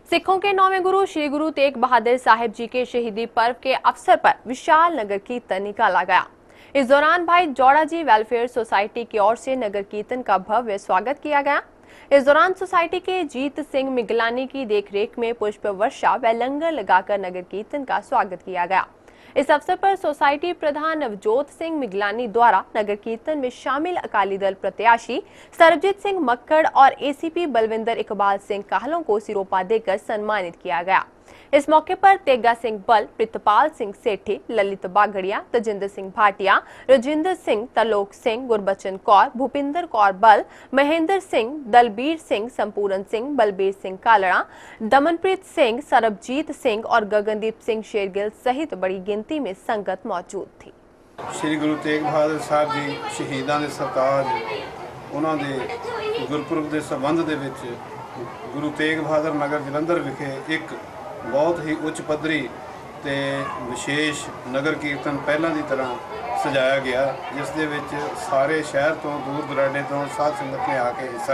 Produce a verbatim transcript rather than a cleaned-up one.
सिखों के नौवें गुरु श्री गुरु तेग बहादुर साहिब जी के शहीदी पर्व के अवसर पर विशाल नगर कीर्तन निकाला गया। इस दौरान भाई जौड़ा जी वेलफेयर सोसाइटी की ओर से नगर कीर्तन का भव्य स्वागत किया गया। इस दौरान सोसाइटी के जीत सिंह मिगलानी की देखरेख में पुष्प वर्षा व लंगर लगाकर नगर कीर्तन का स्वागत किया गया। इस अवसर पर सोसाइटी प्रधान नवजोत सिंह मिगलानी द्वारा नगर कीर्तन में शामिल अकाली दल प्रत्याशी सरबजीत सिंह मक्कड़ और एसीपी बलविंदर इकबाल सिंह काहलों को सिरोपा देकर सम्मानित किया गया। इस मौके पर तेगा सिंह बल, प्रितपाल सिंह सेठी, ललित बागड़िया, तजिंदर सिंह भाटिया, रजिंदर सिंह, तलोक सिंह, गुरबचन कौर, भूपिंदर कौर बल, महेंद्र सिंह, दलबीर सिंह, संपूर्ण सिंह, बलबीर सिंह कालड़ा, दमनप्रीत सिंह, सरबजीत सिंह और गगनदीप सिंह शेरगिल सहित बड़ी गिनती में संगत मौजूद थी। श्री गुरु तेग बहादुर साहब जी शहीदां दे सरताज उन्हां दे गुरपुरब के संबंध दे विच गुरु तेग बहादुर नगर जलंधर विखे एक बहुत ही उच्च पद्धरी ते विशेष नगर कीर्तन पहलां दी तरह सजाया गया, जिस दे विच सारे शहर तो दूर दराडे तो साध संगत ने आके हिस्सा